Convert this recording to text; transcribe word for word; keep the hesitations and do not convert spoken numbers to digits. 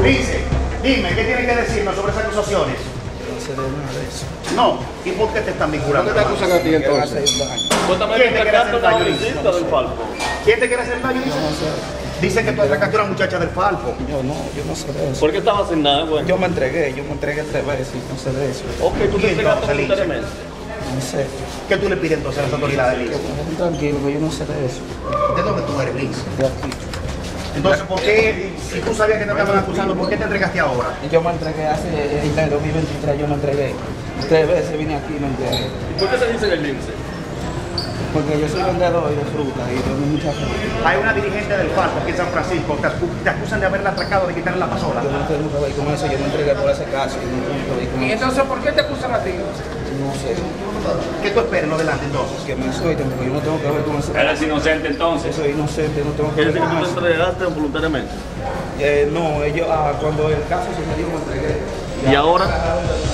Dice, dime, ¿qué tiene que decirnos sobre esas acusaciones? No sé de nada de eso. No. ¿Y por qué te están vinculando? ¿Dónde te acusan a ti entonces? ¿Quién te quiere hacer daño, Lice? ¿Quién te quiere hacer daño, Lice? No sé. Dice que tú atracaste a una muchacha del Falpo. Yo no, yo no sé de eso. ¿Por qué estabas sin nada, güey? Yo me entregué, yo me entregué tres veces y no sé de eso. Ok, tú te ¿Quién entregaste entonces, Lice? voluntariamente. No sé. ¿Qué tú le pides entonces a las autoridades, Que Lice? me dejen tranquilo, que yo no sé de eso. ¿De dónde tú eres, Lice? De aquí. Entonces, ¿por qué, si tú sabías que te estaban acusando, por qué te entregaste ahora? Y yo me entregué hace, en el dos mil veintitrés, yo me entregué. Tres veces vine aquí y me entregué. ¿Y por qué se dice el lince? Porque yo soy vendedor de fruta y tengo mucha fruta. Hay una dirigente del Falpo aquí en San Francisco, te, acu- te acusan de haberla atracado, de quitarle la pasola. Yo no tengo que ver con eso, yo me entregué por ese caso y no tengo que ver con ¿Y eso. entonces por qué te acusan a ti? No sé. ¿Qué tú esperas en lo delante entonces? Que me suelten porque yo no tengo que ver con ese caso. Eres inocente Yo entonces. soy inocente, no tengo que ¿Quiere ver decir con que tú eso. te entregaste voluntariamente? Eh, no, ellos, ah, cuando el caso sucedió me entregué. ¿Y ahora?